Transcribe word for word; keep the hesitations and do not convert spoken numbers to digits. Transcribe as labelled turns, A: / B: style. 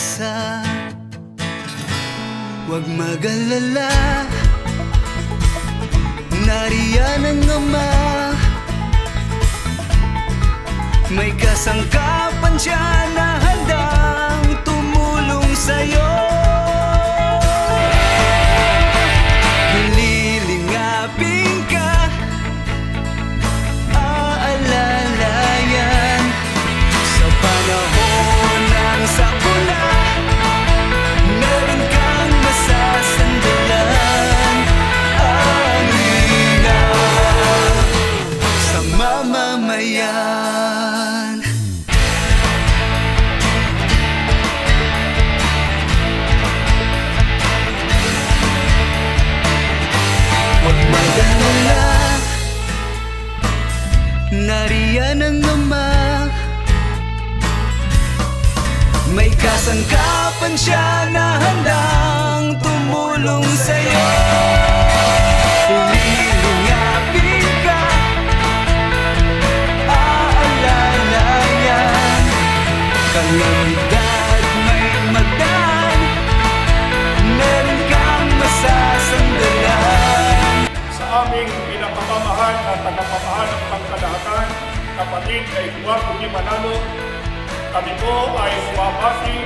A: pag-asa. Huwag mag-alala, nariyan ang Ama. May kasangkapan siya na handang tumulong sa'yo. Lilingapin ka, aalalayan sa panahon ng sakuna. Meron kang masasandalan, ang linaw sa mamamayan. Huwag mag-alala, nariyan ang Ama. May kasangkapan siya na handang tumulong sa'yo. Lilingapin ka, aalalayan, kalamidad may magdaan, meron kang masasandalan.
B: Sa aming pinapamamahal at tagapamahan ng pangkalahatan, kapatid kay Eduardo Manalo, kami po ay bumabati